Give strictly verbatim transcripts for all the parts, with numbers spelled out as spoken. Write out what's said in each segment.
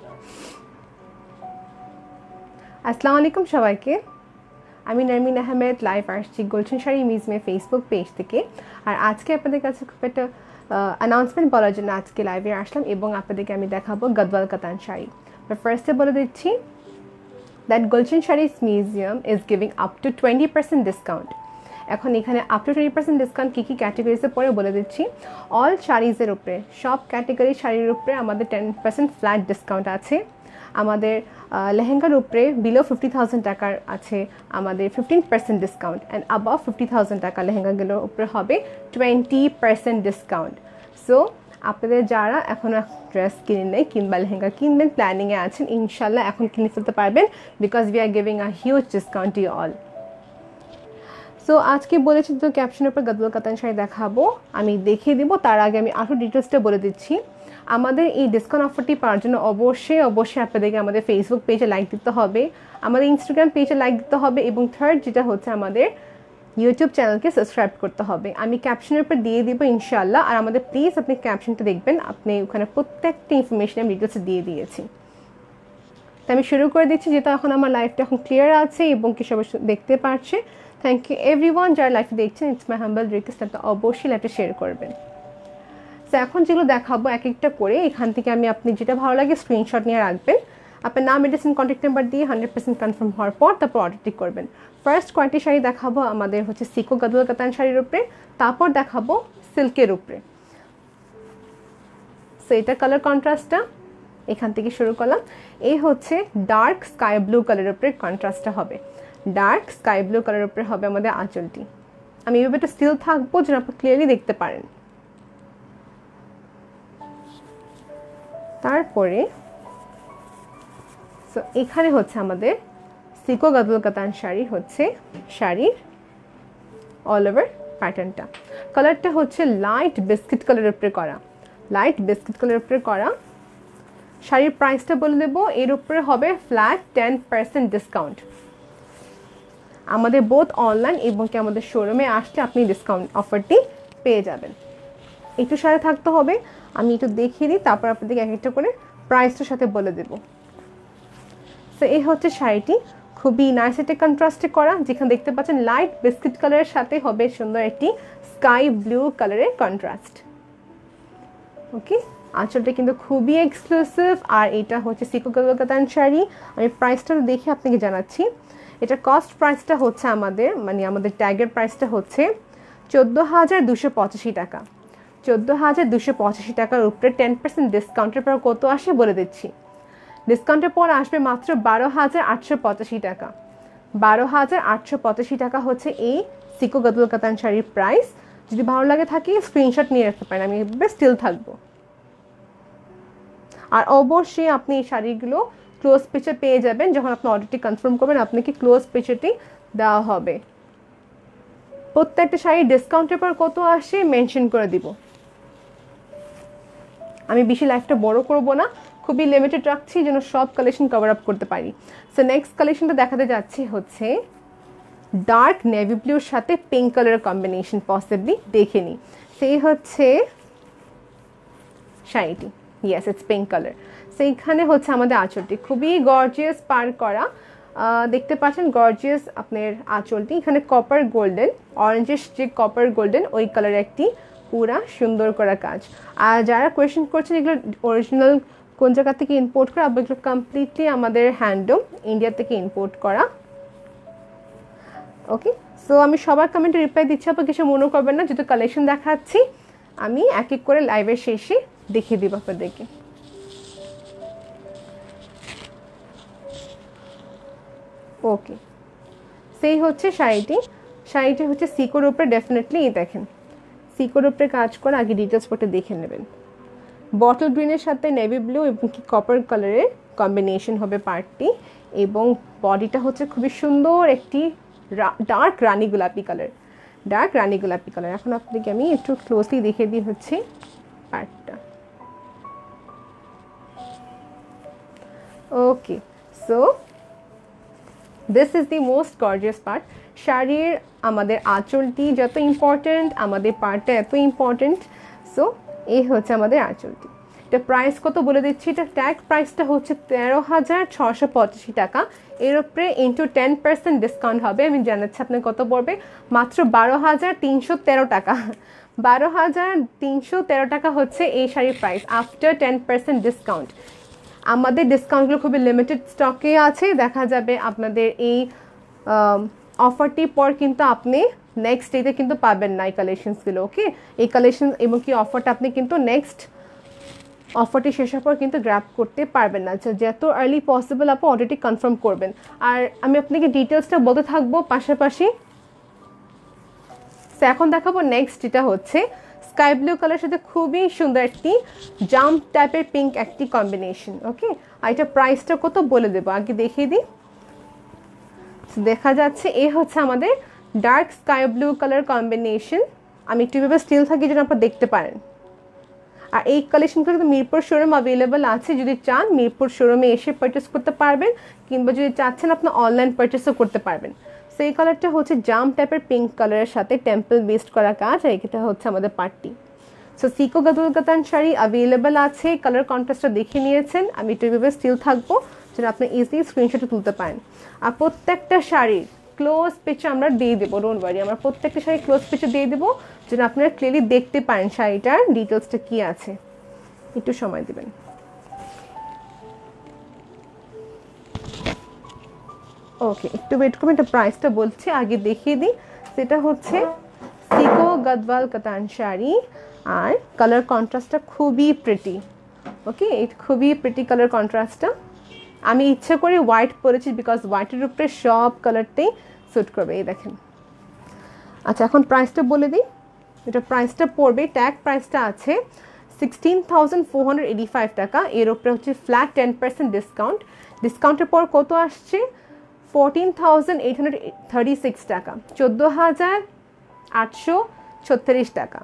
আসসালামু আলাইকুম সবাইকে। আমি নারমিন আহমেদ লাইভ আসছি গুলশান শাড়ি মিজমে ফেসবুক পেজ থেকে। আর আজকে আপনাদের কাছে খুব একটা অ্যানাউন্সমেন্ট বলার জন্য আজকে লাইভে আসলাম এবং আপনাদেরকে আমি দেখাবো গদওয়াল কাতান শাড়ি। ফার্স্টে বলে দিচ্ছি that Gulshan saris museum is giving up to twenty percent discount. এখন এখানে up to twenty percent discount কী কী ক্যাটাগরিজে পরে বলে দিচ্ছি। অল শাড়িজের উপরে, সব ক্যাটাগরি শাড়ির উপরে আমাদের টেন পার্সেন্ট ফ্ল্যাট ডিসকাউন্ট আছে। আমাদের লেহেঙ্গার উপরে বিলো ফিফটি থাউজেন্ড টাকার আছে আমাদের fifteen percent discount, and above fifty thousand টাকা লেহেঙ্গাগুলোর উপরে হবে টোয়েন্টি পার্সেন্ট ডিসকাউন্ট। সো আপনাদের যারা এখনও ড্রেস কিনে নেই কিংবা লেহেঙ্গা কিনবেন প্ল্যানিংয়ে আছেন, ইনশাল্লাহ এখন কিনে ফেলতে পারবেন, because we are giving a huge discount to all. So আজকে বলেছি তো ক্যাপশনের উপর গদওয়াল কাতান শাড়ি দেখাবো, আমি দেখিয়ে দিব। তার আগে আমি আরও ডিটেলসটা বলে দিচ্ছি। আমাদের এই ডিসকাউন্ট অফারটি পাওয়ার জন্য অবশ্যই অবশ্যই আপনাদেরকে আমাদের ফেসবুক পেজে লাইক দিতে হবে, আমাদের ইনস্টাগ্রাম পেজে লাইক দিতে হবে, এবং থার্ড যেটা হচ্ছে আমাদের ইউটিউব চ্যানেলকে সাবস্ক্রাইব করতে হবে। আমি ক্যাপশনের উপর দিয়ে দিব ইনশাআল্লাহ। আর আমাদের প্লিজ আপনি ক্যাপশনটা দেখবেন, আপনি ওখানে প্রত্যেকটা ইনফরমেশন আমি ডিটেলসে দিয়ে দিয়েছি। তো আমি শুরু করে দিচ্ছি, যেটা এখন আমার লাইফটা এখন ক্লিয়ার আছে এবং কি সবাই দেখতে পারছে। থ্যাংক ইউ এভরিওয়ান যারা লাইফে দেখছেন। ইটস মাই হাম্বল রিকোয়েস্ট, আপনি অবশ্যই লাইফটা শেয়ার করবেন। তো এখন যেগুলো দেখাবো এক একটা করে, এখান থেকে আমি আপনি যেটা ভালো লাগে স্ক্রিনশট নিয়ে রাখবেন। আপনার নাম, মেডিসিন, কন্ট্যাক্ট নাম্বার দিয়ে হান্ড্রেড পার্সেন্ট কনফার্ম হওয়ার পর তারপর অর্ডারটি করবেন। ফার্স্ট কয়েকটি শাড়ি দেখাবো আমাদের হচ্ছে সিকো গদওয়াল কাতান শাড়ির উপরে, তারপর দেখাবো সিল্কের উপরে। সো এটা কালার কন্ট্রাস্টটা এখান থেকে শুরু করলাম। এই হচ্ছে ডার্ক স্কাই ব্লু কালারের উপরে কন্ট্রাস্টটা হবে, ডার্ক স্কাই ব্লু কালারের উপরে হবে আমাদের আঁচলটি। আমি এভাবে একটা স্টিল থাকবো যেন আপনি ক্লিয়ারলি দেখতে পারেন। তারপরে সো এখানে হচ্ছে আমাদের সিকো গদওয়াল কাতান শাড়ি হচ্ছে শাড়ির অল ওভার প্যাটার্নটা। কালারটা হচ্ছে লাইট বিস্কিট কালারের উপরে করা, লাইট বিস্কিট কালারের উপরে করা। শাড়ির প্রাইসটা বলে দেবো, এর উপরে হবে ফ্ল্যাট টেন পার্সেন্ট ডিসকাউন্ট। আমাদের বোথ অনলাইন এবং কি আমাদের শোরুমে আসলে আপনি ডিসকাউন্ট অফারটি পেয়ে যাবেন। একটু সাথে থাকতে হবে, আমি একটু দেখিয়ে দিই, তারপর আপনাদেরকে এক একটা করে প্রাইসটার সাথে বলে দেব। সো এই হচ্ছে শাড়িটি, খুবই নাইস একটা কন্ট্রাস্টে করা, যেখানে দেখতে পাচ্ছেন লাইট বিস্কিট কালারের সাথে হবে সুন্দর একটি স্কাই ব্লু কালারের কন্ট্রাস্ট। ওকে, আঁচলটা কিন্তু খুবই এক্সক্লুসিভ। আর এটা হচ্ছে সিকো গদওয়াল কাতান শাড়ি। আমি প্রাইসটা দেখে আপনাকে জানাচ্ছি। এটা কস্ট প্রাইসটা হচ্ছে আমাদের মানে আমাদের ট্যাগের প্রাইসটা হচ্ছে চোদ্দো হাজার দুশো পঁচাশি টাকা। চোদ্দো হাজার দুশো পঁচাশি টাকার উপরে টেন পার্সেন্ট ডিসকাউন্টের পর কত আসে বলে দিচ্ছি। ডিসকাউন্টের পর আসবে মাত্র বারো হাজার আটশো পঁচাশি টাকা। বারো হাজার আটশো পঁচাশি টাকা হচ্ছে এই সিকো গদওয়াল কাতান শাড়ির প্রাইস। যদি ভালো লাগে থাকে স্ক্রিনশট নিয়ে রাখতে পারেন, আমি এভাবে স্টিল থাকবো। আর অবশ্যই আপনি এই শাড়িগুলো ক্লোজ পিকচার পেয়ে যাবেন, যখন আপনি অর্ডারটি কনফার্ম করবেন আপনাকে ক্লোজ পিকচারটি দেওয়া হবে। প্রত্যেকটা শাড়ি ডিসকাউন্টের পর কত আসে মেনশন করে দিব। আমি বেশি লাইফটা বড় করব না, খুবই লিমিটেড রাখছি যেন সব কালেকশন কভার আপ করতে পারি। সো নেক্সট কালেকশনটা দেখাতে যাচ্ছি হচ্ছে ডার্ক নেভি ব্লুর সাথে পিঙ্ক কালারের কম্বিনেশন, পসিবলি দেখে নিই। সেই হচ্ছে শাড়িটি, ইয়েস ইটস পিঙ্ক কালার। সেইখানে হচ্ছে আমাদের আঁচলটি খুবই গর্জিয়াস পার করা, দেখতে পাচ্ছেন গর্জিয়াস আপনার আঁচলটি। এখানে কপার গোল্ডেন, অরেঞ্জের যে কপার গোল্ডেন ওই কালারের একটি পুরা সুন্দর করা কাজ। আর যারা কোয়েশ্চেন করছেন এগুলো অরিজিনাল কোন জায়গা থেকে ইম্পোর্ট করা, এগুলো কমপ্লিটলি আমাদের হ্যান্ডলুম ইন্ডিয়া থেকে ইম্পোর্ট করা। ওকে, সো আমি সবার কমেন্টে রিপ্লাই দিচ্ছি, আপনার কিছু মনে করবেন না। যেহেতু কালেকশন দেখাচ্ছি আমি এক এক করে লাইভের শেষে দেখিয়ে দিব আপনাদেরকে। ওকে, সেই হচ্ছে শাড়িটি। শাড়িটি হচ্ছে সিকোর উপরে, ডেফিনেটলি এই দেখেন সিকোর উপরে কাজ করে। আগে ডিটেলস পটে দেখে নেবেন। বটল গ্রিনের সাথে নেভি ব্লু এবং কি কপার কালারের কম্বিনেশন হবে পার্টটি, এবং বডিটা হচ্ছে খুবই সুন্দর একটি ডার্ক রানী গোলাপি কালার, ডার্ক রানী গোলাপি কালার। এখন আপনাকে আমি একটু ক্লোজলি দেখে দিই হচ্ছে পার্টটা। Okay, so this is the most gorgeous part. শাড়ির আমাদের আঁচলটি যত ইম্পর্টেন্ট, আমাদের পার্টটা এত ইম্পর্টেন্ট। সো এই হচ্ছে আমাদের আঁচলটি। এটা প্রাইস কত বলে দিচ্ছি, এটা ট্যাগ প্রাইসটা হচ্ছে তেরো হাজার ছশো পঁচাশি টাকা। এর উপরে ইন্টু টেন পার্সেন্ট ডিসকাউন্ট হবে। আমি জানাচ্ছি আপনার কত পড়বে, মাত্র বারো হাজার তিনশো তেরো টাকা। বারো হাজার তিনশো তেরো টাকা হচ্ছে এই শাড়ির price after ten percent discount. আমাদের ডিসকাউন্টগুলো খুবই লিমিটেড স্টকে আছে, দেখা যাবে আপনাদের এই অফারটির পর কিন্তু আপনি নেক্সট ডেতে কিন্তু পাবেন না এই কালেকশনসগুলো। ওকে, এই কালেকশন এবং কি অফারটা আপনি কিন্তু নেক্সট অফারটি শেষ হওয়ার পর কিন্তু গ্র্যাব করতে পারবেন না। যত আর্লি পসিবল আপনি অর্ডারটি কনফার্ম করবেন। আর আমি আপনাকে ডিটেলসটা বলতে থাকবো পাশাপাশি। এখন দেখাবো নেক্সট, যেটা হচ্ছে স্কাই ব্লু কালারের সাথে খুবই সুন্দর একটি জাম্প টাইপের পিঙ্ক একটি কম্বিনেশন। ওকে, আর এটা প্রাইসটা কত বলে দেবো, আগে দেখিয়ে দিই। দেখা যাচ্ছে এ হচ্ছে আমাদের dark sky blue colour combination. আমি একটু ভাবে স্টিল থাকি যেন আপনারা দেখতে পারেন। আর এই কালেকশনগুলো কিন্তু মিরপুর শোরুম অ্যাভেলেবেল আছে, যদি চান মিরপুর শোরুমে এসে পারচেস করতে পারবেন, কিংবা যদি চাচ্ছেন আপনার অনলাইন পারচেসও করতে পারবেন। সো এই কালারটা হচ্ছে জাম্প টাইপের পিঙ্ক কালারের সাথে টেম্পল বেসড করা কাজ, আর এটা হচ্ছে আমাদের পার্টি। সো সিকো গাদুল কাতান শাড়ি অ্যাভেলেবেল আছে, কালার কন্ট্রাস্টটা দেখে নিয়েছেন। আমি একটু ভাবে স্টিল থাকবো যেন আপনি ইজিলি স্ক্রিনশটে তুলতে পারেন। আর প্রত্যেকটা শাড়ির ক্লোজ পিকচার আমরা দিয়ে দেবো, ডোন্ট ওয়ারি, আমরা প্রত্যেকটা শাড়ি ক্লোজ পিকচার দিয়ে দেবো যেন আপনারা ক্লিয়ারলি দেখতে পারেন শাড়িটার ডিটেলসটা কি আছে। একটু সময় দিবেন। ওকে, একটু ওয়েট করবেন, এটা প্রাইসটা বলছি, আগে দেখিয়ে দিই। সেটা হচ্ছে সিকো গদওয়াল কাতান শাড়ি, আর কালার কন্ট্রাস্টটা খুবই প্রিটি। ওকে, এটা খুবই প্রিটি কালার কন্ট্রাস্টটা। আমি ইচ্ছে করে হোয়াইট পরেছি বিকজ হোয়াইটের উপরে সব কালারটাই স্যুট করবে। এই দেখেন। আচ্ছা, এখন প্রাইসটা বলে দিই। এটা প্রাইসটা পড়বে, ট্যাগ প্রাইসটা আছে sixteen thousand four hundred eighty five টাকা। এর উপরে হচ্ছে ফ্ল্যাট টেন পার্সেন্ট ডিসকাউন্ট। ডিসকাউন্টের পর কত আসছে, fourteen thousand eight hundred thirty six টাকা, চোদ্দো হাজার আটশো ছত্রিশ টাকা।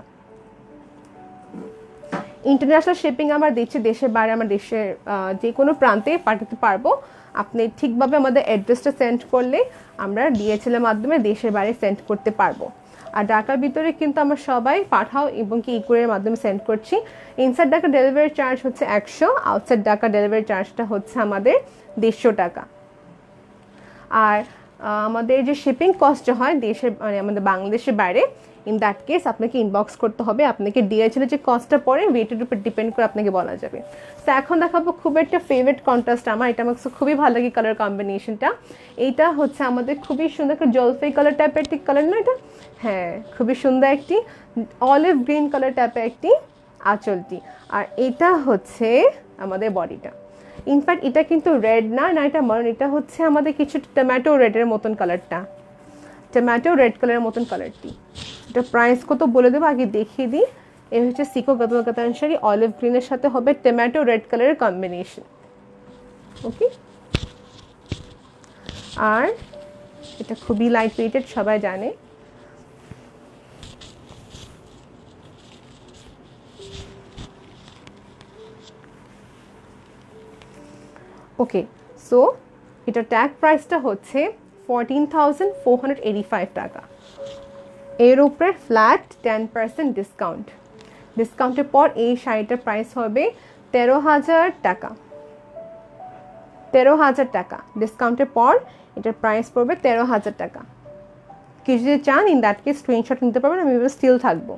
ইন্টারন্যাশনাল শিপিং আমার দিচ্ছি, দেশের বাইরে আমার দেশের যে কোনো প্রান্তে পাঠাতে পারবো। আপনি ঠিকভাবে আমাদের অ্যাড্রেসটা সেন্ড করলে আমরা ডিএচএলের মাধ্যমে দেশের বাইরে সেন্ড করতে পারবো। আর ঢাকার ভিতরে কিন্তু আমরা সবাই পাঠাও এবং কি ইকুরিয়ার মাধ্যমে সেন্ড করছি। ইনসাইড ঢাকা ডেলিভারি চার্জ হচ্ছে একশো, আউটসাইড ঢাকা ডেলিভারি চার্জটা হচ্ছে আমাদের দেড়শো টাকা। আর আমাদের যে শিপিং কস্টটা হয় দেশের মানে আমাদের বাংলাদেশের বাইরে, ইন দ্যাট কেস আপনাকে ইনবক্স করতে হবে, আপনাকে ডিএচএল যে কস্টটা পড়ে ওয়েটের উপর ডিপেন্ড করে আপনাকে বলা যাবে। তো এখন দেখাবো খুব একটা ফেভারিট কন্ট্রাস্ট আমার, এটা আমার খুবই ভালো লাগে কালার কম্বিনেশনটা। এইটা হচ্ছে আমাদের খুবই সুন্দর একটা জলপাই কালার টাইপের একটি কালার না এটা, হ্যাঁ খুবই সুন্দর একটি অলিভ গ্রিন কালার টাইপের একটি আঁচলটি। আর এটা হচ্ছে আমাদের বডিটা। ইনফ্যাক্ট এটা কিন্তু রেড না, না এটা মারুন, এটা হচ্ছে আমাদের কিছু টমেটো রেডের মতন কালারটা, টমেটো রেড কালারের মতন কালারটি। এটা প্রাইস কত বলে দেবো, আগে দেখিয়ে দিই। এ হচ্ছে সিকো গদওয়াল কাতান শাড়ি, অলিভ গ্রিনের সাথে হবে টমেটো রেড কালারের কম্বিনেশন। ওকে, আর এটা খুবই লাইট ওয়েটেড, সবাই জানে। ওকে, সো এটা ট্যাগ প্রাইসটা হচ্ছে fourteen thousand four hundred eighty five টাকা। এর উপরে ফ্ল্যাট টেন পার্সেন্ট ডিসকাউন্ট। ডিসকাউন্টের পর এই শাড়িটার প্রাইস হবে তেরো হাজার টাকা। তেরো হাজার টাকা ডিসকাউন্টের পর এটার প্রাইস পড়বে তেরো হাজার টাকা। কেউ যদি চান ইন দ্যাট কেস স্ক্রিনশট নিতে পারবেন, আমি স্টিল থাকবো।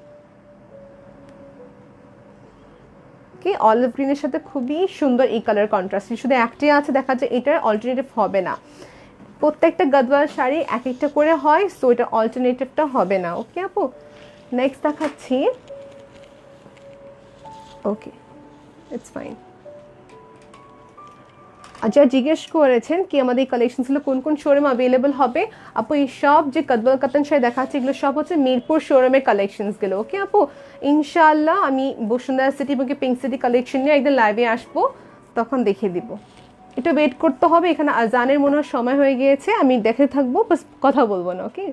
কি অলিভ গ্রিনের সাথে খুবই সুন্দর এই কালার কন্ট্রাস্ট, শুধু একটাই আছে, দেখা যায় এটার অল্টারনেটিভ হবে না। প্রত্যেকটা গদওয়াল শাড়ি এক একটা করে হয়, সো এটা অল্টারনেটিভটা হবে না। ওকে আপু, নেক্সট দেখাচ্ছি। ওকে, ইটস ফাইন। আর যারা জিজ্ঞেস করেছেন কি আমাদের এই কালেকশনসগুলো কোন কোন শোরুম অ্যাভেলেবল হবে, আপু এই সব যে গদওয়াল কাতান শাড়ি দেখাচ্ছে এগুলো সব হচ্ছে মিরপুর শোরুমের কালেকশনসগুলো। ওকে আপু, ইনশাআল্লাহ আমি বসুন্ধরা সিটি এবং পিঙ্ক সিটি কালেকশন নিয়ে একদিন লাইভে আসবো, তখন দেখিয়ে দিব। একটু ওয়েট করতে হবে, এখানে আজানের মনে হয় সময় হয়ে গিয়েছে, আমি দেখে থাকবো, বাস কথা বলবো না। ওকে,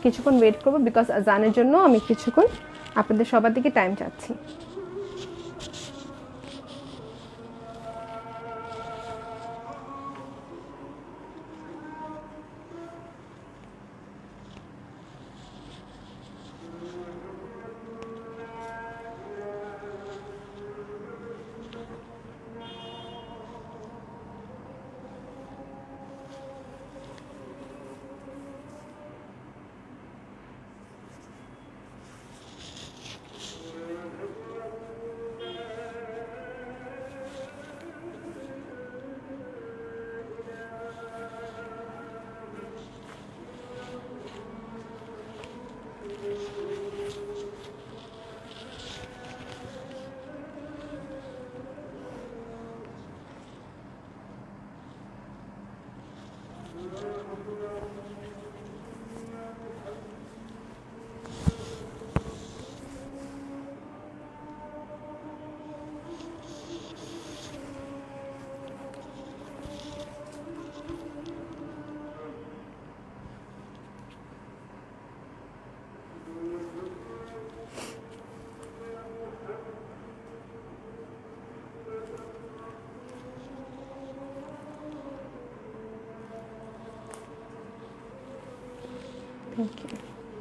কিছুক্ষণ ওয়েট করবো, বিকজ আজানের জন্য আমি কিছুক্ষণ আপনাদের সবার দিকে টাইম চাচ্ছি। Thank you.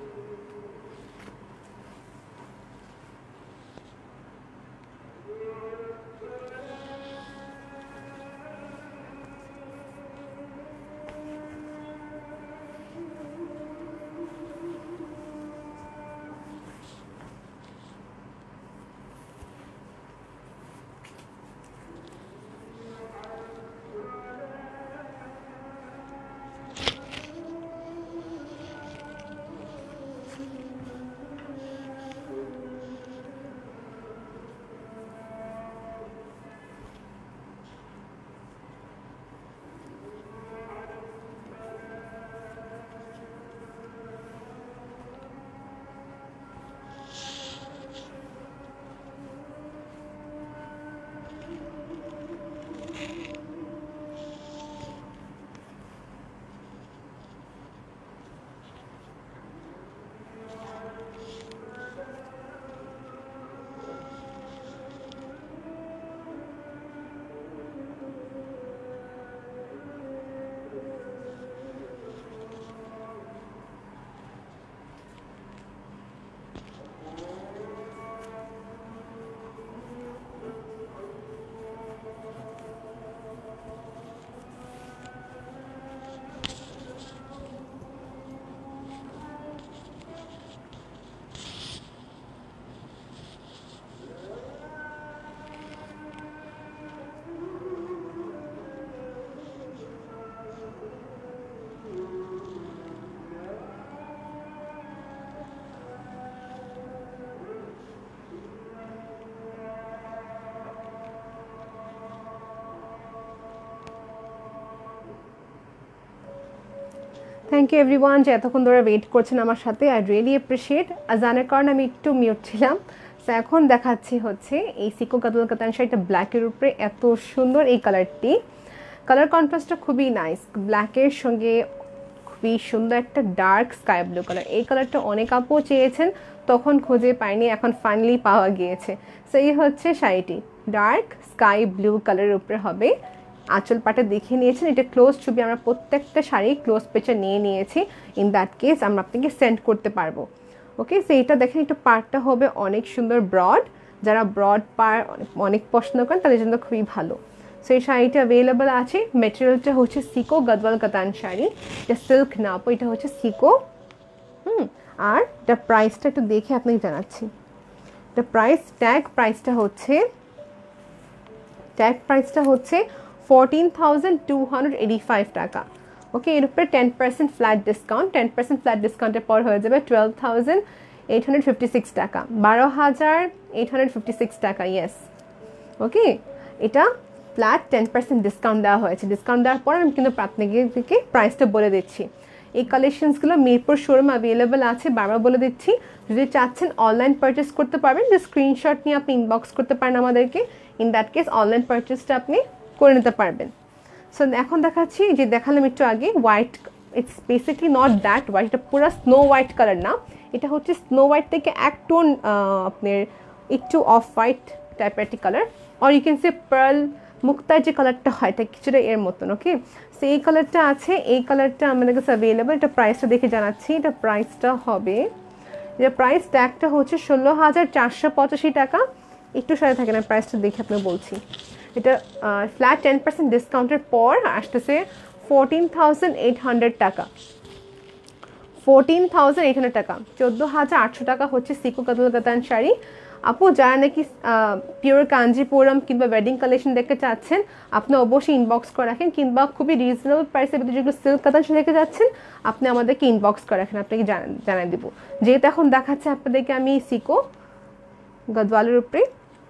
Thank you everyone যে এতক্ষণ ধরে ওয়েট করছেন আমার সাথে। I really appreciate. আজানের কারণে আমি একটু মিউট ছিলাম। সো এখন দেখাচ্ছি হচ্ছে এই সিকো গাদওয়াল কাতান শাড়িটা ব্ল্যাকের উপরে, এত সুন্দর এই কালারটি। কালার কন্ট্রাস্টটা খুবই নাইস, ব্ল্যাকের সঙ্গে খুবই সুন্দর একটা ডার্ক স্কাই ব্লু কালার। এই কালারটা অনেক আপু চেয়েছেন, তখন খুঁজে পাইনি, এখন ফাইনালি পাওয়া গিয়েছে। সো এই হচ্ছে শাড়িটি, ডার্ক স্কাই ব্লু কালারের উপরে হবে। আঁচল পাটে দেখে নিয়েছেন, এটা ক্লোজ ছবি আমরা প্রত্যেকটা শাড়ি ক্লোজ পিকচার নিয়ে নিয়েছি। ইন দ্যাট কেস আমরা আপনাকে সেন্ড করতে পারবো। ওকে, সো এটা দেখেন একটু পার্টটা হবে অনেক সুন্দর ব্রড, যারা ব্রড পার অনেক পছন্দ করেন তাদের জন্য খুবই ভালো। সো এই শাড়িটা অ্যাভেলেবেল আছে। মেটেরিয়ালটা হচ্ছে সিকো গাদওয়াল কাতান শাড়ি, এটা সিল্ক না আপু, এটা হচ্ছে সিকো। হুম আর এটা প্রাইসটা একটু দেখে আপনাকে জানাচ্ছি। এটা প্রাইস ট্যাগ প্রাইসটা হচ্ছে ট্যাগ প্রাইসটা হচ্ছে fourteen thousand two hundred eighty five টাকা। ওকে, এর উপরে ten percent flat discount, ten percent flat ডিসকাউন্টের পর হয়ে যাবে twelve thousand eight hundred fifty six টাকা, বারো হাজার এইট হান্ড্রেড ফিফটি সিক্স টাকা। ইয়েস, ওকে, এটা ফ্ল্যাট টেন পার্সেন্ট ডিসকাউন্ট দেওয়া হয়েছে। ডিসকাউন্ট দেওয়ার পর আমি কিন্তু আপনাদেরকে প্রাইসটা বলে দিচ্ছি। এই কালেকশনসগুলো মিরপুর শোরুম অ্যাভেলেবেল আছে, বারবার বলে দিচ্ছি। যদি চাচ্ছেন অনলাইন পারচেস করতে পারবেন, যে স্ক্রিনশট নিয়ে আপনি ইনবক্স করতে পারেন আমাদেরকে। ইন দ্যাট কেস অনলাইন পারচেসটা আপনি করে নিতে পারবেন। সো এখন দেখাচ্ছি যে দেখালাম একটু আগে white it's basically not that white, এটা পুরো স্নো হোয়াইট কালার না, এটা হচ্ছে স্নো হোয়াইট থেকে এক টোন আপনার একটু অফ হোয়াইট টাইপের একটি colour, or you can say pearl মুক্তার যে কালারটা হয় এটা কিছুটা এর মতন। ওকে, সো এই কালারটা আছে, এই কালারটা আমাদের কাছে অ্যাভেলেবল। এটা প্রাইসটা দেখে জানাচ্ছি, এটা প্রাইসটা হবে, এটা প্রাইস ট্যাগটা হচ্ছে ষোলো হাজার চারশো পঁচাশি টাকা। একটু সাথে থাকে না, প্রাইসটা দেখে আপনার বলছি। এটা ফ্ল্যাট টেন পার্সেন্ট ডিসকাউন্টের পর আসতেছে ফোরটিন থাউজেন্ড এইট হান্ড্রেড টাকা, ফোরটিন থাউজেন্ড এইট হান্ড্রেড টাকা, চোদ্দো হাজার আটশো টাকা হচ্ছে সিকো কাতাল কাতান শাড়ি। আপু যারা নাকি পিওর কাঞ্জিপুরম কিংবা ওয়েডিং কালেকশন দেখতে চাচ্ছেন, আপনি অবশ্যই ইনবক্স করে রাখেন, কিংবা খুবই রিজনেবল প্রাইসের ভিতরে যেগুলো সিল্ক কাতান শাড়ি দেখতে যাচ্ছেন আপনি আমাদেরকে ইনবক্স করে রাখেন, আপনাকে জানাই দেবো। যেহেতু এখন দেখাচ্ছে আপনাদেরকে আমি সিকো গদওয়ালের উপরে,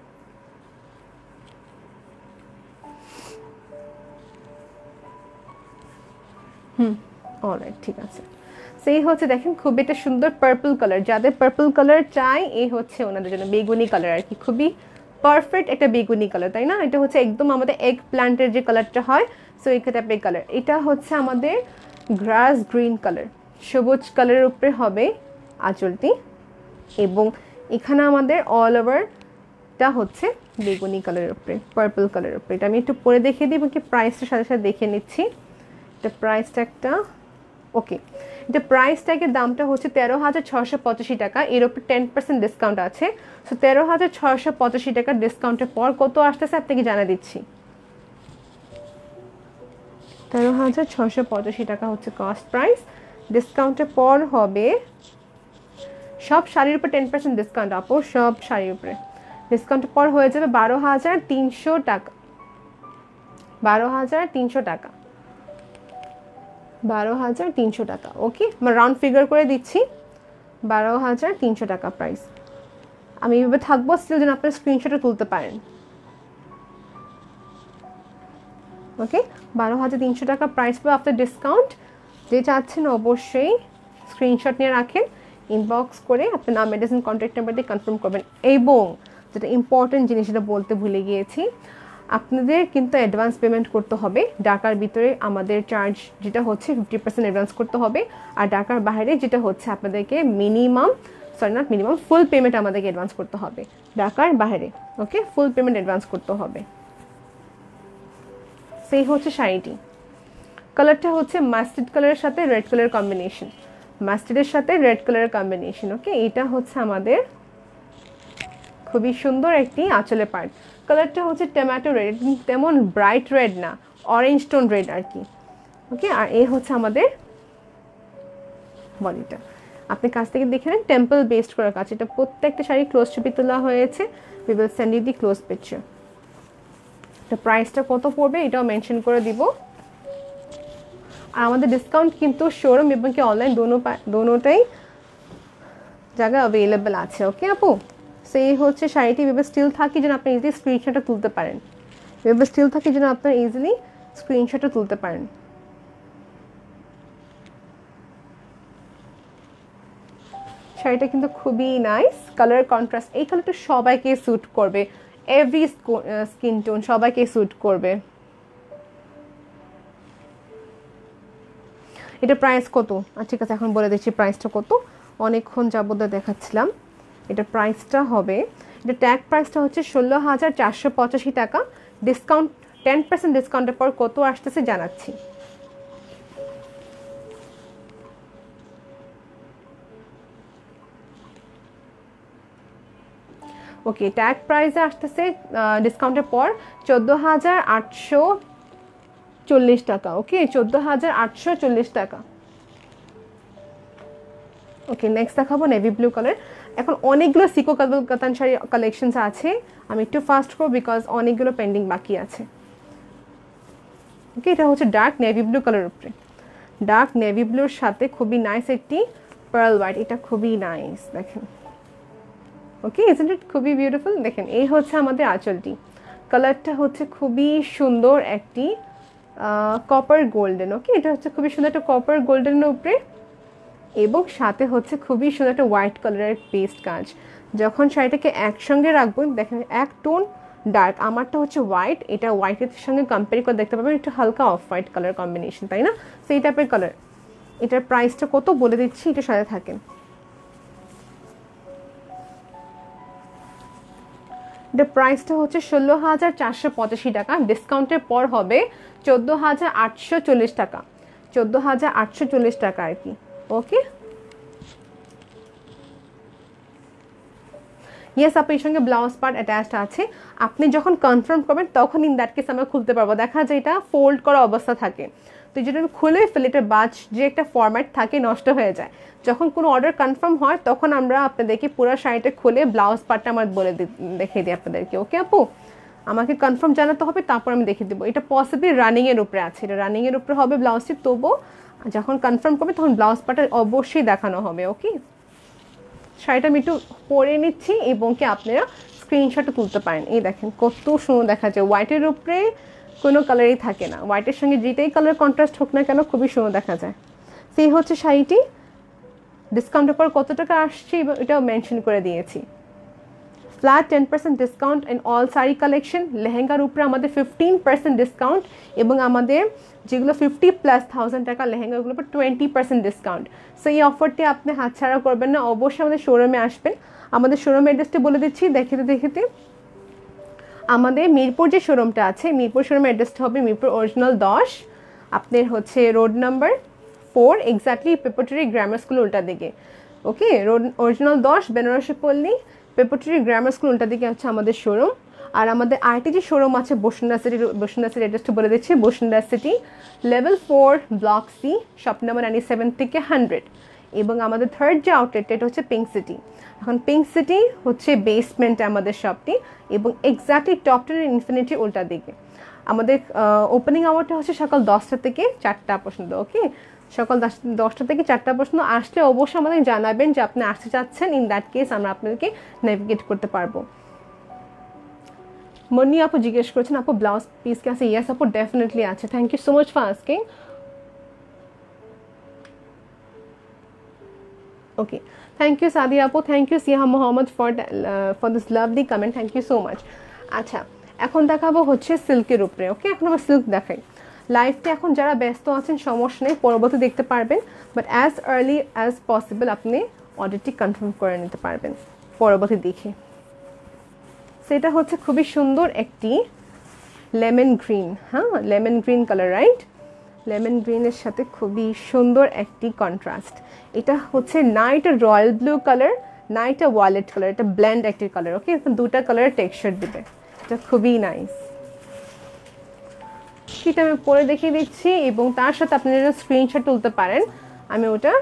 হুম অলরাইট ঠিক আছে। সেই হচ্ছে দেখেন খুব একটা সুন্দর পার্পল কালার, যাদের পার্পল কালার চাই এই হচ্ছে ওনাদের জন্য বেগুনি কালার আর কি, খুবই পারফেক্ট একটা বেগুনি কালার, তাই না? এটা হচ্ছে একদম আমাদের এগ প্ল্যান্টের যে কালারটা হয়, সো এই টাইপের কালার। এটা হচ্ছে আমাদের গ্রাস গ্রিন কালার, সবুজ কালারের উপরে হবে আঁচলটি, এবং এখানে আমাদের অল ওভারটা হচ্ছে বেগুনি কালারের উপরে, পার্পল কালারের উপরে। এটা আমি একটু পরে দেখিয়ে দিই এবং কি প্রাইসটার সাথে সাথে দেখে নিচ্ছি। এটা প্রাইসটা একটা ওকে, এটা প্রাইস ট্যাগের দামটা হচ্ছে তেরো হাজার ছশো পঁচাশি টাকা, এর উপর টেন পার্সেন্ট ডিসকাউন্ট আছে। সো তেরো হাজার ছশো পঁচাশি টাকার ডিসকাউন্টের পর কত আসতেছে আপনাকে জানা দিচ্ছি। তেরো হাজার ছশো পঁচাশি টাকা হচ্ছে কস্ট প্রাইস, ডিসকাউন্টের পর হবে সব শাড়ির উপর টেন পার্সেন্ট ডিসকাউন্ট, আপু সব শাড়ির উপরে ডিসকাউন্টের পর হয়ে যাবে বারো হাজার তিনশো টাকা, বারো হাজার তিনশো টাকা, বারো হাজার তিনশো টাকা। ওকে, আমরা রাউন্ড ফিগার করে দিচ্ছি, বারো হাজার তিনশো টাকা প্রাইস। আমি এইভাবে থাকবো স্টিল যেন আপনার স্ক্রিনশটও তুলতে পারেন। ওকে, বারো হাজার তিনশো টাকা প্রাইস পাবে আফটার ডিসকাউন্ট। যে চাচ্ছেন অবশ্যই স্ক্রিনশট নিয়ে রাখেন, ইনবক্স করে আপনার নাম মেডিসিন কন্ট্যাক্ট নাম্বার দিয়ে কনফার্ম করবেন। এবং যেটা ইম্পর্টেন্ট জিনিস যেটা বলতে ভুলে গিয়েছি, আপনাদের কিন্তু অ্যাডভান্স পেমেন্ট করতে হবে। ঢাকার ভিতরে আমাদের চার্জ যেটা হচ্ছে ফিফটি পার্সেন্ট অ্যাডভান্স করতে হবে, আর ঢাকার বাইরে যেটা হচ্ছে আপনাদেরকে minimum sorry not minimum full payment আমাদেরকে অ্যাডভান্স করতে হবে ঢাকার বাইরে। ওকে, ফুল পেমেন্ট অ্যাডভান্স করতে হবে। সেই হচ্ছে শাড়িটি, কালারটা হচ্ছে মাস্টার্ড কালারের সাথে রেড কালারের কম্বিনেশন, মাস্টার্ডের সাথে রেড কালারের কম্বিনেশন। ওকে, এটা হচ্ছে আমাদের খুবই সুন্দর একটি আঁচলের পার্ট। কালারটা হচ্ছে টমেটো রেড, তেমন ব্রাইট রেড না, অরেঞ্জ টোন রেড আর কি। ওকে, আর এই হচ্ছে আমাদের বডিটা, আপনি কাছ থেকে দেখে নেন, টেম্পল বেসড করার কাজ। এটা প্রত্যেকটা শাড়ি ক্লোজ ছবি তোলা হয়েছে, we will send you the close picture. এটা প্রাইসটা কত পড়বে এটাও মেনশন করে দিব। আর আমাদের ডিসকাউন্ট কিন্তু শোরুম এবং কি অনলাইন দোনো দোনোটাই জায়গায় অ্যাভেলেবেল আছে। ওকে আপু, সেই হচ্ছে শাড়িটি এভাবে স্টিল থাকে যেন আপনি ইজিলি স্ক্রিনশটটা তুলতে পারেন, এভাবে স্টিল থাকে যেন আপনার ইজিলি স্ক্রিনশটটা তুলতে পারেন। শাড়িটা কিন্তু খুবই নাইস, কালার কন্ট্রাস্ট, এই কালারটা সবাইকে স্যুট করবে, এভরি স্কিন টোন সবাইকে স্যুট করবে। এটা প্রাইস কত? আর ঠিক আছে, এখন বলে দিচ্ছি প্রাইসটা কত, অনেকক্ষণ যাবত দেখাচ্ছিলাম। এটা প্রাইসটা হবে, এটা ট্যাগ প্রাইসটা হচ্ছে ষোলো হাজার চারশো পঁচাশি টাকা, ডিসকাউন্ট টেন পার্সেন্ট ডিসকাউন্টের পর কত আসতেছে জানাচ্ছি। ওকে, ট্যাগ প্রাইসে আসতেছে ডিসকাউন্টের পর চোদ্দো হাজার আটশো চল্লিশ টাকা। ওকে, চোদ্দো হাজার আটশো চল্লিশ টাকা। ওকে, নেক্সট দেখাবো নেভি ব্লু কালার। এখন অনেকগুলো সিকো কাতান শাড়ি কালেকশনস আছে, আমি একটু ফাস্ট করবো বিকজ অনেকগুলো পেন্ডিং বাকি আছে। ওকে, এটা হচ্ছে ডার্ক নেভি ব্লু কালার উপরে, ডার্ক নেভি ব্লুর সাথে খুবই নাইস একটি পার্ল হোয়াইট, এটা খুবই নাইস দেখেন। ওকে, ইজন্ট ইট খুবই বিউটিফুল। দেখেন এই হচ্ছে আমাদের আঁচলটি, কালারটা হচ্ছে খুবই সুন্দর একটি কপার গোল্ডেন। ওকে, এটা হচ্ছে খুবই সুন্দর একটা কপার গোল্ডেনের উপরে, এবং সাথে হচ্ছে খুবই সুন্দর একটা হোয়াইট কালারের পেস্ট কাজ। যখন শাড়িটাকে একসঙ্গে রাখবো দেখেন এক টোন ডার্ক, আমারটা হচ্ছে হোয়াইট, এটা হোয়াইটের সঙ্গে কম্পেয়ার করে দেখতে পাবেন একটু হালকা অফ হোয়াইট কালার কম্বিনেশন, তাই না? সেই টাইপের কালার। এটার প্রাইসটা কত বলে দিচ্ছি, এটা সাথে থাকেন। এটার প্রাইসটা হচ্ছে ষোলো হাজার চারশো পঁচাশি টাকা, ডিসকাউন্টের পর হবে চোদ্দো হাজার আটশো চল্লিশ টাকা, চোদ্দো হাজার আটশো চল্লিশ টাকা আর কি। ওকে, ইয়েস আপু, এর সঙ্গে ব্লাউজ পার্ট অ্যাটাচড আছে। আপনি যখন কনফার্ম করবেন তখন ইন দ্যাট কেস আমরা খুলতে পারবো। দেখা যায় এটা ফোল্ড করা অবস্থা থাকে, তো যেটা খুলে ফেলে এটার বাজ যে একটা ফরম্যাট থাকে নষ্ট হয়ে যায়। যখন কোনো অর্ডার কনফার্ম হয় তখন আমরা আপনাদেরকে পুরো শাড়িটা খুলে ব্লাউজ পার্টটা আমার বলে দেখিয়ে দিই আপনাদেরকে। ওকে আপু, আমাকে কনফার্ম জানাতে হবে, তারপর আমি দেখিয়ে দেবো। এটা পসিবলি রানিংয়ের উপরে আছে, এটা রানিংয়ের উপরে হবে ব্লাউজটি, তবুও যখন কনফার্ম করবে তখন ব্লাউজ পার্টটা অবশ্যই দেখানো হবে। ওকে, শাড়িটা আমি একটু পরে নিচ্ছি এবং কি আপনারা স্ক্রিনশটও তুলতে পারেন। এই দেখেন কত সুন্দর দেখা যায়, হোয়াইটের উপরে কোনো কালারই থাকে না, হোয়াইটের সঙ্গে যেটাই কালার কন্ট্রাস্ট হোক না কেন খুবই সুন্দর দেখা যায়। সেই হচ্ছে শাড়িটি, ডিসকাউন্টের পর কত টাকা আসছে এটাও মেনশন করে দিয়েছি। Flat ten percent discount in all sari collection, লেহেঙ্গার উপরে আমাদের ফিফটিন পার্সেন্ট ডিসকাউন্ট, এবং আমাদের যেগুলো ফিফটি প্লাস থাউজেন্ড টাকা লেহেঙ্গাগুলোর উপর টোয়েন্টি পার্সেন্ট ডিসকাউন্ট। সো এই অফারটি আপনি হাতছাড়া করবেন না, অবশ্যই আমাদের শোরুমে আসবেন। আমাদের শোরুম অ্যাড্রেসটা বলে দিচ্ছি, দেখিতে দেখিতে। আমাদের মিরপুর যে শোরুমটা আছে, মিরপুর শোরুমের অ্যাড্রেসটা হবে মিরপুর অরিজিনাল দশ, আপনার হচ্ছে road number four, exactly preparatory grammar school উল্টা দিকে। ওকে, রোড অরিজিনাল দশ, বেনারসি পল্লী, প্রেপারেটরি গ্রামার স্কুল উল্টা দিকে হচ্ছে আমাদের শোরুম। আর আমাদের আরেকটি যে শোরুম আছে বসুন্ধরা সিটি, বসুন্ধরা সিটি অ্যাড্রেসটা বলে দিচ্ছি, Bashundhara city level four block C, shop number ninety seven থেকে হান্ড্রেড। এবং আমাদের থার্ড যে আউটলেট এটা হচ্ছে পিঙ্ক সিটি। এখন পিঙ্ক সিটি হচ্ছে বেসমেন্টে আমাদের শপটি, এবং এক্স্যাক্টলি টপ টেন ইনফিনিটি উল্টা দিকে। আমাদের ওপেনিং আওয়ারটা হচ্ছে সকাল দশটা থেকে চারটা পর্যন্ত। ওকে, সকাল দশটা থেকে চারটা পর্যন্ত আসলে অবশ্যই আমাদের জানাবেন যে আপনি আসতে চাচ্ছেন, ইন দ্যাট কেস আমরা আপনাদেরকে নেভিগেট করতে পারবো। মনি আপু জিজ্ঞেস করছেন আপু ব্লাউজ পিস কি আছে? ইয়েস আপু, ডেফিনেটলি আছে। Thank you so much for asking. Okay, thank you Sadia আপু, thank you Siha Mohammad for for this lovely comment, thank you so much. আচ্ছা, এখন দেখাবো হচ্ছে সিল্কের উপরে। ওকে, এখন আমরা সিল্ক দেখাই। লাইফটা এখন যারা ব্যস্ত আছেন সমস্যা নেই, পরবর্তী দেখতে পারবেন, but as early as possible আপনি অর্ডারটি কনফার্ম করে নিতে পারবেন পরবর্তী দেখে। সেটা হচ্ছে খুবই সুন্দর একটি লেমন গ্রিন, হ্যাঁ lemon green colour, right? Lemon গ্রিনের সাথে খুবই সুন্দর একটি কন্ট্রাস্ট। এটা হচ্ছে না এটা রয়্যাল ব্লু কালার, না এটা ওয়ালেট কালার, এটা ব্ল্যান্ড একটি কালার। ওকে, দুটা কালারের টেক্সচার দিবে, এটা খুবই নাইস। সেটা আমি পরে দেখিয়ে দিচ্ছি, এবং তার সাথে আপনি যেন স্ক্রিনশট তুলতে পারেন, আমি ওটা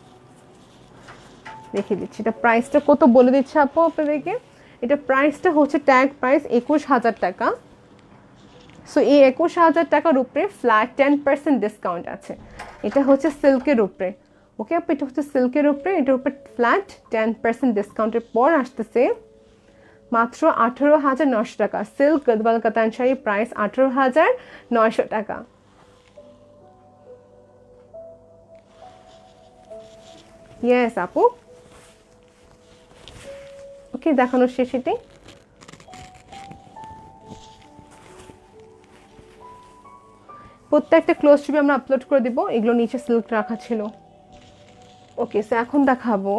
দেখিয়ে দিচ্ছি। এটা প্রাইসটা কত বলে দিচ্ছে আপু আপনাদেরকে। এটা প্রাইসটা হচ্ছে ট্যাগ প্রাইস একুশ হাজার টাকা। সো এই একুশ হাজার টাকার উপরে ফ্ল্যাট টেন পার্সেন্ট ডিসকাউন্ট আছে। এটা হচ্ছে সিল্কের উপরে। ওকে আপু, এটা হচ্ছে সিল্কের উপরে, এটার উপরে ফ্ল্যাট টেন পার্সেন্ট ডিসকাউন্টের পর আসতেছে মাত্র আঠেরো হাজার নশো টাকা। সিল্ক গদবাল কাতান শাড়ি প্রাইস আঠেরো হাজার নয়শো টাকা। ইয়েস আপু, ওকে দেখানোর শেষ। এটি প্রত্যেকটা ক্লোজ ছবি আমরা আপলোড করে দিব, এগুলো নিচে সিল্ক রাখা ছিল। ওকে, সো এখন দেখাবো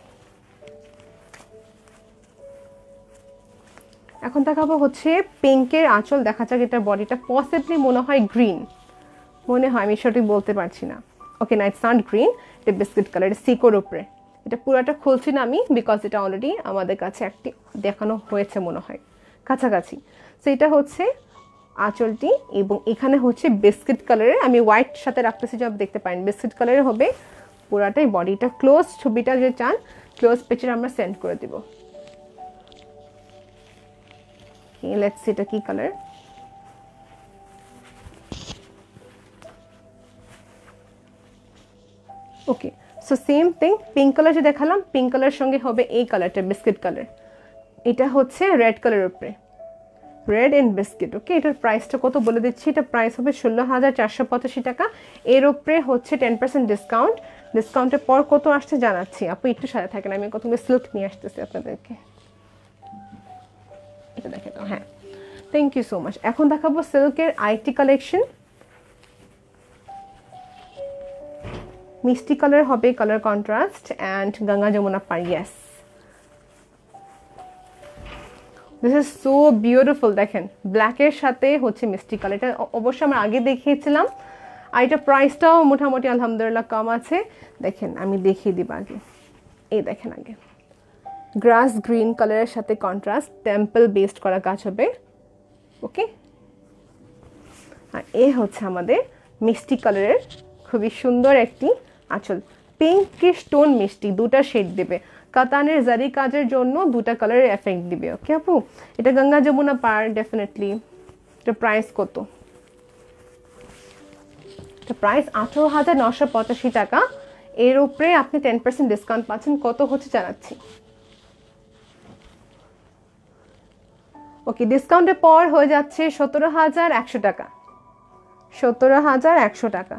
এখন দেখাবো হচ্ছে পিঙ্কের আঁচল। দেখা যাক এটার বডিটা পসিবলি মনে হয় গ্রিন, মনে হয়, আমি সঠিক বলতে পারছি না। ওকে না, ইটস নট গ্রিন, এটা বিস্কিট কালার, এটা সিকোর উপরে। এটা পুরোটা খুলছি না আমি, বিকজ এটা অলরেডি আমাদের কাছে একটি দেখানো হয়েছে মনে হয় কাছাকাছি। সো এটা হচ্ছে আঁচলটি, এবং এখানে হচ্ছে বিস্কিট কালারের, আমি হোয়াইট সাথে রাখতেছি যা দেখতে পারেন, বিস্কিট কালারের হবে পুরাটাই বডিটা। ক্লোজ ছবিটা যে চান ক্লোজ পিকচার আমরা সেন্ড করে দিব। লেটস সি এটা কি colour. Okay, so same thing, pink colour যে দেখালাম, পিঙ্ক কালারের সঙ্গে হবে এই কালারটা বিস্কিট কালার। এটা হচ্ছে রেড কালারের উপরে, রেড এন্ড বিস্কিট। ওকে, এটার প্রাইসটা কত বলে দিচ্ছি। এটা প্রাইস হবে ষোলো হাজার চারশো পঁচাশি টাকা। এর উপরে হচ্ছে টেন পার্সেন্ট ডিসকাউন্ট। ডিসকাউন্টের পর কত আসছে জানাচ্ছি, আপু একটু সাথে থাকেন, আমি কতগুলো সিল্ক নিয়ে আসতেছি আপনাদেরকে। এটা দেখে তো, হ্যাঁ থ্যাংক ইউ সো মাচ। এখন দেখাবো সিল্কের আইটি কালেকশন। মিষ্টি কালার হবে, colour contrast and Ganga Jamuna পার। Yes, this is so beautiful. দেখেন ব্ল্যাকের সাথে হচ্ছে মিষ্টি কালার, এটা অবশ্যই আমরা আগে দেখিয়েছিলাম। আর এটা প্রাইসটাও মোটামুটি আলহামদুলিল্লাহ কম আছে। দেখেন আমি দেখিয়ে দিব আগে, এই দেখেন আগে গ্রাস গ্রিন কালারের সাথে কন্ট্রাস্ট টেম্পল বেসড করা কাজ হবে। ওকে, আর এ হচ্ছে আমাদের মিষ্টি কালারের খুবই সুন্দর একটি আঁচল, পিঙ্কি স্টোন মিষ্টি, দুটা শেড দেবে, কাতানের জারি কাজের জন্য দুটা কালারের এফেক্ট দিবে। ওকে আপু, এটা গঙ্গা যমুনা পার ডেফিনেটলি। এটা প্রাইস কত? এটা প্রাইস আঠারো হাজার নশো পঁচাশি টাকা। এর উপরে আপনি টেন পার্সেন্ট ডিসকাউন্ট পাচ্ছেন। কত হচ্ছে জানাচ্ছি। ওকে, ডিসকাউন্টের পর হয়ে যাচ্ছে সতেরো হাজার একশো টাকা। সতেরো হাজার একশো টাকা।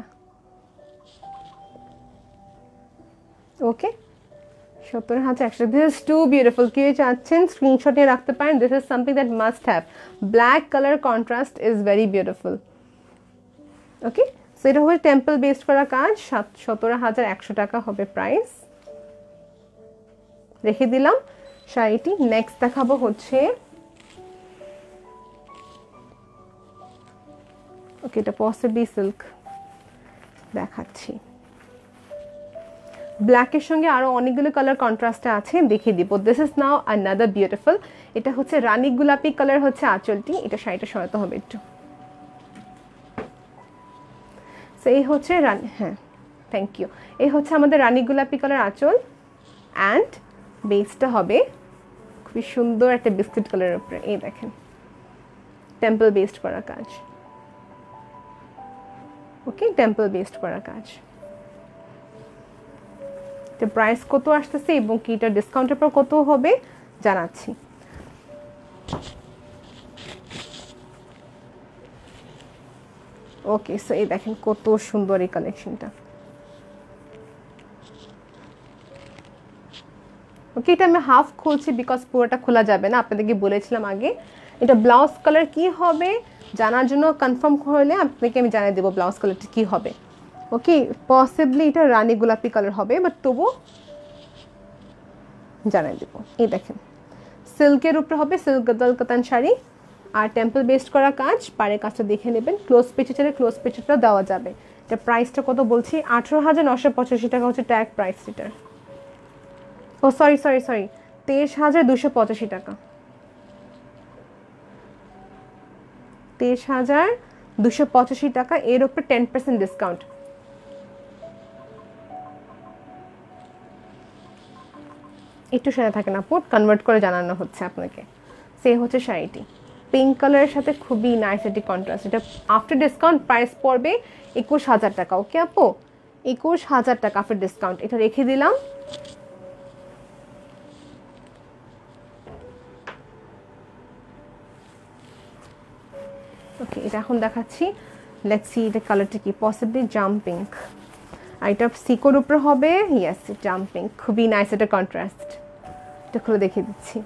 ওকে, সতেরো হাজার একশো। This is too beautiful. কেউ চাচ্ছেন স্ক্রিনশট নিয়ে রাখতে পারেন। This is something that must have. Black colour contrast is very beautiful. Okay, so এটা হবে টেম্পল বেসড করা কাজ। সতেরো হাজার একশো টাকা হবে প্রাইস। রেখে দিলাম শাড়িটি। নেক্সট দেখাবো হচ্ছে, ওকে এটা পসিবলি সিল্ক দেখাচ্ছি। ব্ল্যাকের সঙ্গে আরো অনেকগুলো কালার কন্ট্রাস্টে আছে, দেখিয়ে দিব। This is now another beautiful. এটা হচ্ছে রানী গোলাপি কালার হচ্ছে আঁচলটি। এটা শাড়িটা সরাতে হবে একটু। এই হচ্ছে রানী, হ্যাঁ থ্যাংক ইউ। এই হচ্ছে আমাদের রানী গোলাপি কালার আঁচল অ্যান্ড বেসটা হবে খুবই সুন্দর একটা বিস্কিট কালারের উপরে। এই দেখেন টেম্পল বেসড করা কাজ। ওকে, টেম্পল বেসড করা কাজ। এটা প্রাইস কত আসতেছে এবং কি এটা ডিসকাউন্টের পর কত হবে জানাচ্ছি। ওকে, সো এই দেখেন কত সুন্দর এই কালেকশনটা। ওকে, এটা আমি হাফ খুলছি বিকজ পুরোটা খোলা যাবে না, আপনাদেরকে বলেছিলাম আগে। এটা ব্লাউজ কালার কি হবে জানার জন্য কনফার্ম করলে আপনাকে আমি জানিয়ে দেবো ব্লাউজ কালারটা কি হবে। ওকে, পসিবলি এটা রানী গোলাপি কালার হবে, বাট তবু জানিয়ে দেবো। এই দেখেন সিল্কের উপরে হবে, সিল্ক গদল কাতান শাড়ি আর টেম্পল বেসড করা কাজ। পাড়ের কাজটা দেখে নেবেন, ক্লোজ পেচে চাইলে ক্লোজ পেচেটা দেওয়া যাবে। এটা প্রাইসটা কত বলছি, আঠারো হাজার নশো পঁচাশি টাকা হচ্ছে ট্যাগ প্রাইস এটার। ও সরি সরি সরি তেইশ হাজার দুশো পঁচাশি টাকা। তেইশ হাজার দুশো পঁচাশি টাকা, এর উপরে টেন পার্সেন্ট ডিসকাউন্ট। একটু সেটা থাকে না পুট, কনভার্ট করে জানানো হচ্ছে আপনাকে। সে হচ্ছে শাড়িটি পিঙ্ক কালারের সাথে খুবই নাইস একটি কন্ট্রাস্ট। এটা আফটার ডিসকাউন্ট প্রাইস পড়বে একুশ হাজার টাকা। ওকে আপু, একুশ হাজার টাকা আফটার ডিসকাউন্ট। এটা রেখে দিলাম। ওকে, এটা এখন দেখাচ্ছি। লেটস সি এটা কালারটা কি, পসিবলি জাম পিঙ্ক। আর এটা সিকোর উপরে হবে। ইয়েস, জাম পিঙ্ক, খুবই নাইস এটা কন্ট্রাস্ট। এটা খুলে দেখিয়ে দিচ্ছি।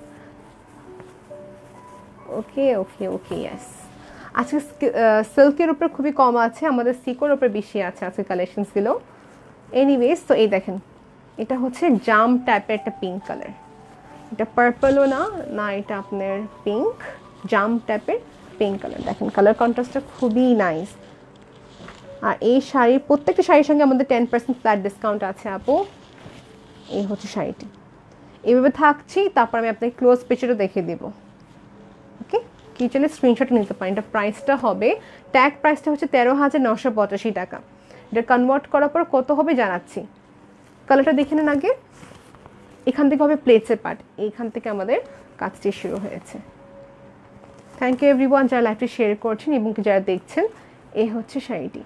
ওকে ওকে ওকে ইয়েস, আজকে সিল্কের উপরে খুবই কম আছে, আমাদের সিকোর উপরে বেশি আছে আজকে কালেকশনসগুলো। এনিওয়েজ, তো এই দেখেন এটা হচ্ছে জাম টাইপের একটা পিঙ্ক কালার। এটা পার্পলও না, না এটা আপনার পিঙ্ক, জাম টাইপের পিঙ্ক কালার। দেখেন কালার কন্ট্রাস্টটা খুবই নাইস। আর এই শাড়ির প্রত্যেকটা শাড়ির সঙ্গে আমাদের টেন পার্সেন্ট ফ্ল্যাট ডিসকাউন্ট আছে আপু। এই হচ্ছে শাড়িটি, এইভাবে থাকছি। তারপর আমি আপনাকে ক্লোজ পিকচারটা দেখিয়ে দেবো। ওকে, কি চলে স্ক্রিনশট নিতে পারেন। এটা প্রাইসটা হবে, ট্যাগ প্রাইসটা হচ্ছে তেরো হাজার নশো পঁচাশি টাকা। এটা কনভার্ট করার পর কত হবে জানাচ্ছি। কালারটা দেখে নেন আগে। এখান থেকে হবে প্লেটসের পার্ট, এইখান থেকে আমাদের কাজটি শুরু হয়েছে। থ্যাংক ইউ এভরিওয়ান যারা লাইভটি শেয়ার করছেন এবং যারা দেখছেন। এই হচ্ছে শাড়িটি,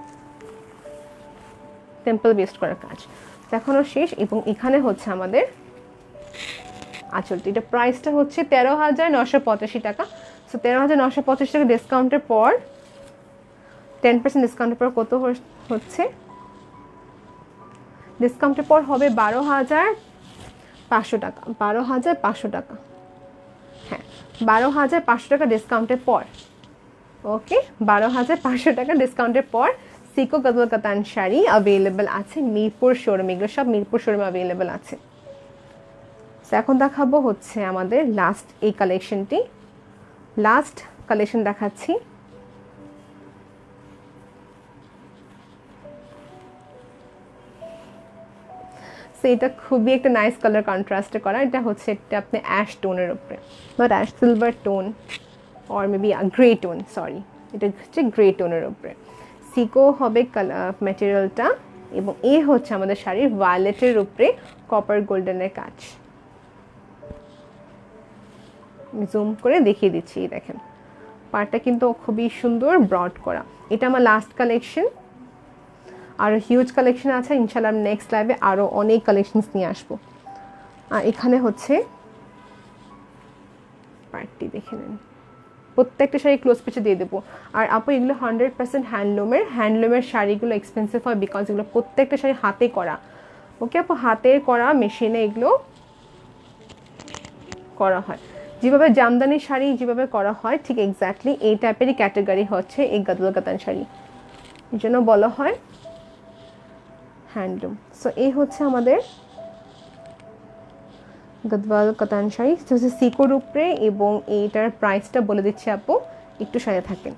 টেম্পল বেসড করা কাজ এখনও শেষ। এবং এখানে হচ্ছে আমাদের আঁচলটি। এটা প্রাইসটা হচ্ছে তেরো হাজার নশো পঁচাশি টাকা। সো তেরো হাজার নশো পঁচাশি টাকা ডিসকাউন্টের পর টেন পার্সেন্ট ডিসকাউন্টের পর কত হচ্ছে, ডিসকাউন্টের পর হবে বারো হাজার পাঁচশো টাকা। বারো হাজার পাঁচশো টাকা, হ্যাঁ বারো হাজার পাঁচশো টাকা ডিসকাউন্টের পর। ওকে, বারো হাজার পাঁচশো টাকা ডিসকাউন্টের পর সিকো গদওয়াল কাতান শাড়ি অ্যাভেলেবেল আছে মিরপুর শোরুমে, এগুলো সব মিরপুর শোরুমে অ্যাভেলেবেল আছে। তো এখন দেখাবো হচ্ছে আমাদের লাস্ট এই কালেকশনটি, লাস্ট কালেকশন দেখাচ্ছি। সো এটা খুবই একটা নাইস কালার কন্ট্রাস্টে করা, এটা হচ্ছে একটা আপনি অ্যাশ টোনের উপরে, not ash, silver tone or maybe grey tone, sorry এটা হচ্ছে গ্রে টোনের উপরে। সিকো হবে কালার ম্যাটেরিয়ালটা, এবং এ হচ্ছে আমাদের শাড়ির ভায়োলেটের উপরে কপার গোল্ডেনের কাজ। আমি জুম করে দেখিয়ে দিচ্ছি, দেখেন পাড়টা কিন্তু খুবই সুন্দর ব্রড করা। এটা আমার লাস্ট কালেকশন, আরও হিউজ কালেকশন আছে ইনশাআল্লাহ, নেক্সট লাইভে আরও অনেক কালেকশনস নিয়ে আসবো। আর এখানে হচ্ছে পার্টটি দেখে নেন, প্রত্যেকটা শাড়ি ক্লোজ পিছে দিয়ে দেবো। আর আপু এগুলো হান্ড্রেড পার্সেন্ট হ্যান্ডলুমের, হ্যান্ডলুমের শাড়িগুলো এক্সপেন্সিভ হয় বিকজ এগুলো প্রত্যেকটা শাড়ি হাতে করা। ওকে আপু, হাতের করা, মেশিনে এগুলো করা হয়। যেভাবে জামদানি শাড়ি যেভাবে করা হয় ঠিক এক্স্যাক্টলি এই টাইপেরই ক্যাটাগরি হচ্ছে এই গদওয়াল কাতান শাড়ি, এই জন্য বলা হয় হ্যান্ডলুম। সো এই হচ্ছে আমাদের গদওয়াল কাতান শাড়ি, হচ্ছে সিকোর উপরে, এবং এইটার প্রাইসটা বলে দিচ্ছি আপু, একটু সাথে থাকেন।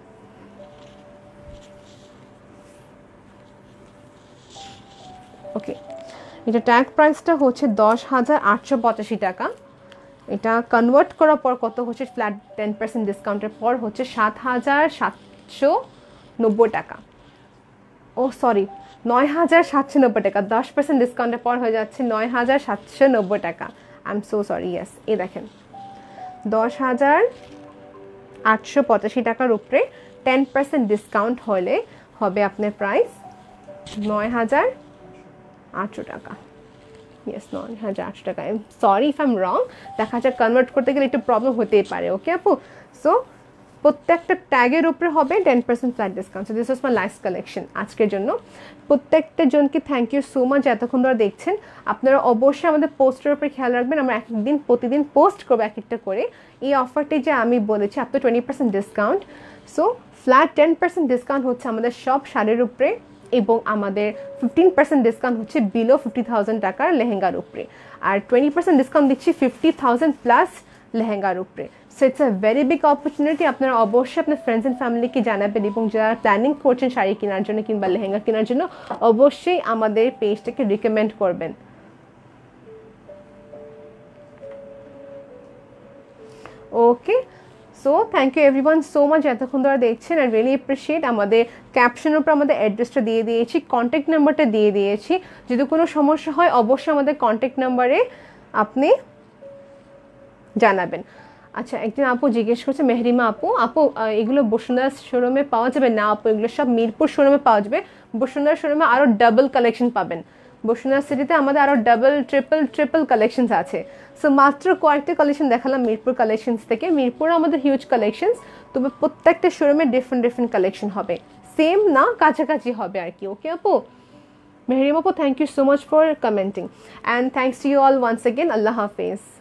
ওকে, এটা ট্যাগ প্রাইসটা হচ্ছে দশ হাজার আটশো পঁচাশি টাকা। এটা কনভার্ট করার পর কত হচ্ছে, ফ্ল্যাট টেন পার্সেন্ট ডিসকাউন্টের পর হচ্ছে সাত হাজার সাতশো নব্বই টাকা। ও সরি, নয় হাজার সাতশো নব্বই টাকা, দশ পার্সেন্ট ডিসকাউন্টের পর হয়ে যাচ্ছে নয় হাজার সাতশো নব্বই টাকা। I am so sorry, yes, এই দেখেন দশ হাজার আটশো পঁচাশি টাকার উপরে টেন পার্সেন্ট ডিসকাউন্ট হলে হবে আপনার প্রাইস নয় হাজার আটশো টাকা। ইয়েস, নয় হাজার আটশো টাকা। Sorry if I am wrong, দেখা যাক কনভার্ট করতে গেলে একটু প্রবলেম হতেই পারে। ওকে আপু, সো প্রত্যেকটা ট্যাগের উপরে হবে ten percent flat discount. So this was my last collection আজকের জন্য। প্রত্যেকটা জনকে থ্যাংক ইউ সো মাচ এতক্ষণ ধরে দেখছেন। আপনারা অবশ্যই আমাদের পোস্টের উপরে খেয়াল রাখবেন, আমরা একদিন প্রতিদিন পোস্ট করবো এক একটা করে। এই অফারটি যে আমি বলেছি up to twenty percent discount, so flat ten percent discount হচ্ছে আমাদের সব শাড়ির উপরে, এবং আমাদের ফিফটিন পার্সেন্ট ডিসকাউন্ট হচ্ছে বিলো ফিফটি থাউজেন্ড টাকার লেহেঙ্গার উপরে, আর টোয়েন্টি পার্সেন্ট ডিসকাউন্ট দিচ্ছি ফিফটি থাউজেন্ড প্লাস লেহেঙ্গার উপরে। So it's a very big opportunity. আপনারা অবশ্যই আপনার ফ্রেন্ডস অ্যান্ড ফ্যামিলিকে জানাবেন, এবং যারা প্ল্যানিং করছেন শাড়ি কেনার জন্য কিংবা লেহেঙ্গা কেনার জন্য অবশ্যই আমাদের পেজটাকে রিকমেন্ড করবেন। Okay, so thank you everyone so much এতক্ষণ ধরে দেখছেন। I really appreciate. আমাদের ক্যাপশনের উপর আমাদের অ্যাড্রেসটা দিয়ে দিয়েছি, কন্ট্যাক্ট নাম্বারটা দিয়ে দিয়েছি। যদি কোনো সমস্যা হয় অবশ্যই আমাদের কন্ট্যাক্ট নাম্বারে আপনি জানাবেন। আচ্ছা, একদিন আপু জিজ্ঞেস করছে, মেহরিমা আপু, আপু এগুলো বসুন্ধরা শোরুমে পাওয়া যাবে? না আপু, এগুলো সব মিরপুর শোরুমে পাওয়া যাবে। বসুন্ধরা শোরুমে আরও ডাবল কালেকশন পাবেন। বসুন্ধরা সিটিতে আমাদের আরও ডাবল ট্রিপল ট্রিপল কালেকশনস আছে। সো মাত্র কয়েকটা কালেকশন দেখালাম মিরপুর কালেকশনস থেকে। মিরপুর আমাদের হিউজ কালেকশনস, তবে প্রত্যেকটা শোরুমে ডিফারেন্ট ডিফারেন্ট কালেকশন হবে, সেম না, কাছাকাছি হবে আর কি। ওকে আপু, মেহরিমা আপু, thank you so much for commenting, and thanks to you all once again. Allah হাফেজ।